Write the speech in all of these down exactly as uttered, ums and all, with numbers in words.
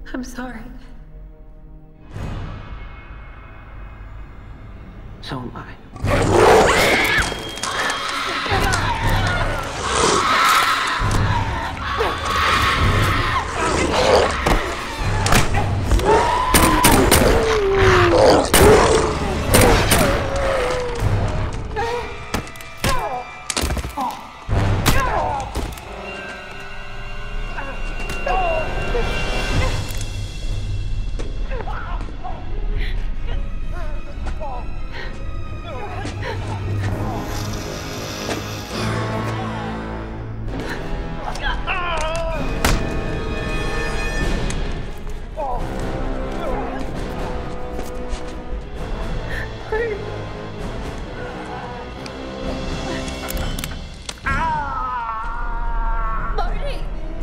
I'm sorry. So am I. Marty!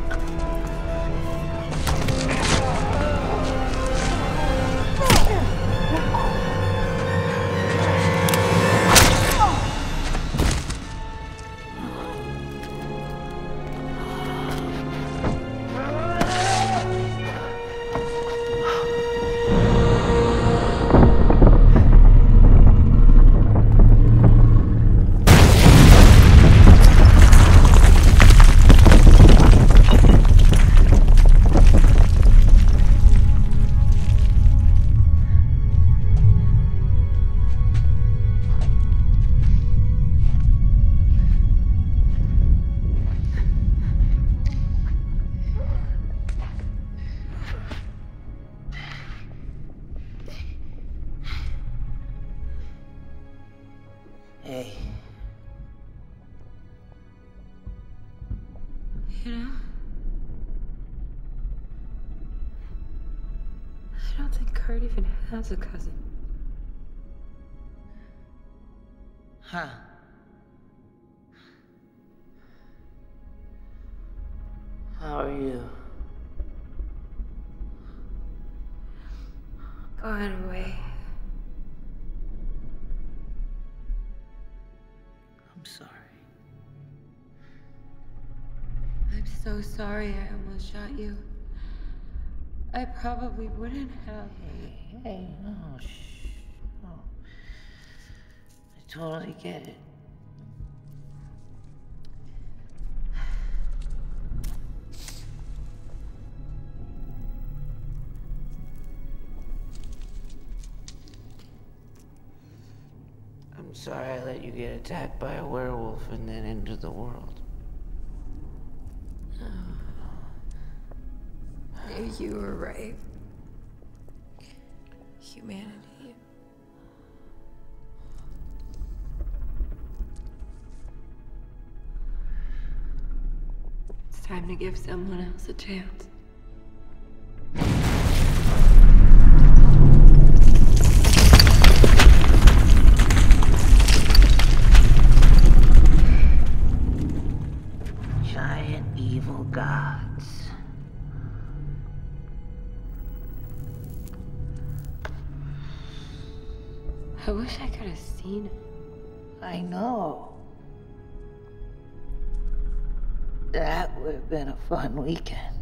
Hey. You know, I don't think Kurt even has a cousin. Huh. How are you? Gone away. I'm sorry. I'm so sorry I almost shot you. I probably wouldn't have. Hey, hey, no, shh. No. I totally get it. I'm sorry I let you get attacked by a werewolf and then into the world. You were right. Humanity. It's time to give someone else a chance. Giant evil gods. I wish I could have seen it. I know. That would have been a fun weekend.